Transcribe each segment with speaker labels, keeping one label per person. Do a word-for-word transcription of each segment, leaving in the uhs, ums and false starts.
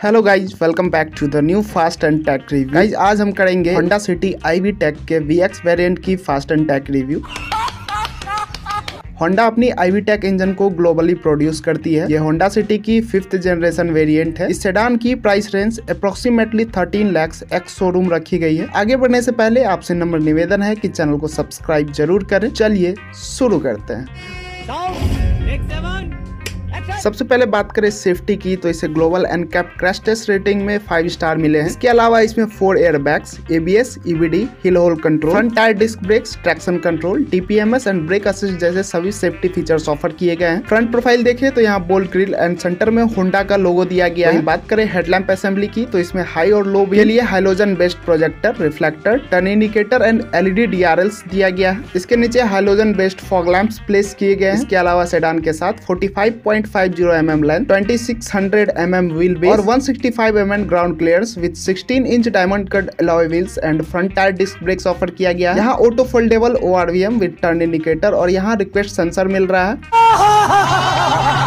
Speaker 1: Hello guys, welcome back to the new fast and tech review. Guys आज हम करेंगे Honda City i-VTEC के VX variant की fast and tech review. Honda अपनी i-VTEC engine को globally produce करती है। ये होंडा सिटी की फिफ्थ जनरेशन वेरिएंट है। इस सेडान की price range approximately thirteen lakh ex showroom रखी गई है। आगे बढ़ने से पहले आपसे नंबर निवेदन है कि चैनल को सब्सक्राइब जरूर करें। चलिए शुरू करते हैं। सबसे पहले बात करें सेफ्टी की, तो इसे global NCAP crash test rating में फाइव स्टार मिले हैं। इसके अलावा इसमें four airbags, ABS, EBD, hill hold control, front tyre disc brakes, traction control, TPMS and brake assist जैसे सभी सेफ्टी फीचर्स ऑफर किए गए हैं। फ्रंट प्रोफाइल देखें तो यहाँ बोल्ट ग्रिल एंड सेंटर में होंडा का लोगो दिया गया है। बात करें हेडलैम्प असेंबली की, तो इसमें हाई और लो के लिए halogen based projector, reflector, turn indicator and LED DRLs दिया गया है। इसके नीचे halogen based fog lamps place किए गए हैं। इसके अलावा सेडान के साथ forty five point five zero M M length, twenty six hundred M M wheelbase और one sixty five M M ground clearance with sixteen inch diamond cut alloy wheels and front tyre disc brakes offer किया गया है। यहाँ auto foldable ORVM with turn indicator और यहाँ request sensor मिल रहा है।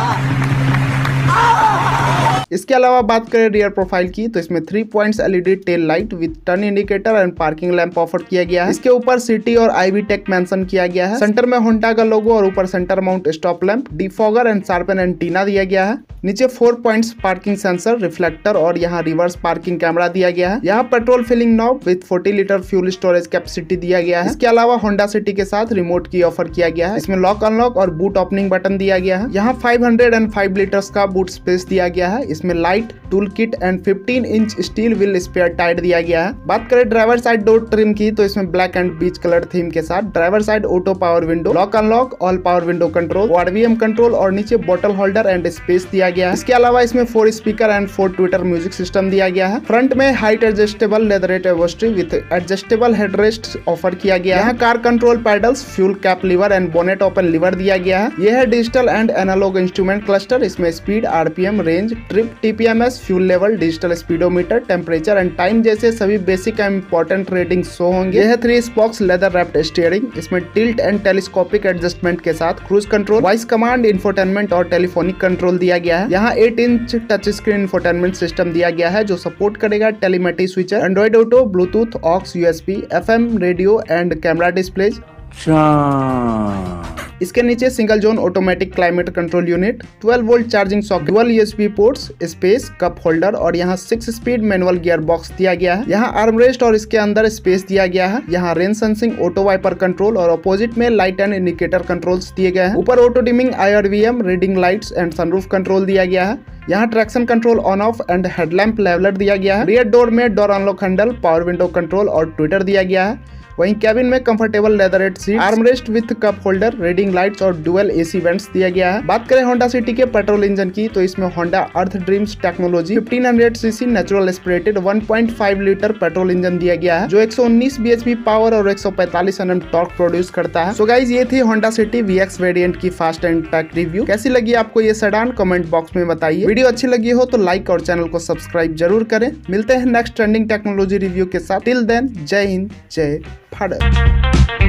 Speaker 1: इसके अलावा बात करें रियर प्रोफाइल की, तो इसमें three points LED tail light with turn indicator and parking lamp offer किया गया है। इसके ऊपर सिटी और आईवी टेक मेंशन किया गया है। सेंटर में होंडा का लोगो और ऊपर centre mount stop lamp, defogger and shark fin antenna दिया गया है। नीचे four points parking sensor, reflector और यहाँ रिवर्स पार्किंग कैमरा दिया गया है। यहाँ petrol filling knob with forty litre fuel storage capacity दिया गया है। इसके अलावा होंडा सिटी के साथ रिमोट की ऑफर किया गया है। इसमें लॉक अनलॉक और बूट ओपनिंग बटन दिया गया है। यहाँ five hundred and five litres का बूट स्पेस दिया गया है। इसमें light tool kit and fifteen inch steel wheel spare tyre दिया गया है। बात करें ड्राइवर साइड डोर ट्रिम की, तो इसमें black and beige colour theme के साथ driver side auto power window, lock unlock, all power window control, RVM control और नीचे बोतल होल्डर एंड स्पेस दिया गया है। इसके अलावा इसमें four speaker and four tweeter music system दिया गया है। फ्रंट में height adjustable leatherette upholstery with adjustable headrest offer किया गया है। यहाँ car control pedals, fuel cap lever and bonnet open lever दिया गया है। यह है digital and analogue instrument cluster. इसमें speed, RPM, range, trip, TPMS, fuel level, digital speedometer, temperature and time जैसे सभी basic and important rating show होंगे। यह है three spokes leather wrapped steering. इसमें टिल्ट एंड टेलीस्कोपिक एडजस्टमेंट के साथ cruise control, voice command, infotainment और telephonic control दिया गया है। यहाँ eight inch touch screen infotainment system दिया गया है जो सपोर्ट करेगा telemetry switcher, Android Auto, Bluetooth, aux, USB, FM radio and camera displays. इसके नीचे single zone automatic climate control unit, twelve volt charging socket, dual USB ports, space, cup holder और यहाँ six speed manual gear box दिया गया है। यहाँ armrest और इसके अंदर स्पेस दिया गया है। यहाँ rain sensing, auto wiper control और अपोजिट में लाइट एंड इंडिकेटर कंट्रोल्स दिए गए हैं। ऊपर auto dimming, IRVM, reading lights and sunroof control दिया गया है। यहाँ traction control on off and headlamp leveller दिया गया है। रियर डोर में door unlock handle, power window control और ट्विटर दिया गया है। वहीं कैबिन में comfortable leatherette seat, armrest with cup holder, reading lights और डुअल एसी वेंट्स दिया गया है। बात करें होंडा सिटी के पेट्रोल इंजन की, तो इसमें Honda Earth Dreams technology fifteen hundred CC natural aspirated one point five litre petrol engine दिया गया है जो एक सौ उन्नीस बीएचपी पावर और एक सौ पैंतालीस एनएम टॉर्क प्रोड्यूस करता है। सो गाइस, ये थी होंडा सिटी वीएक्स वेरिएंट की फास्ट एंड टेक रिव्यू। कैसी लगी आपको ये सेडान, कमेंट बॉक्स में बताइए। वीडियो अच्छी लगी हो तो लाइक और चैनल को सब्सक्राइब जरूर करें। मिलते हैं नेक्स्ट ट्रेंडिंग टेक्नोलॉजी रिव्यू के साथ। टिल देन, जय हिंद, जय भारत।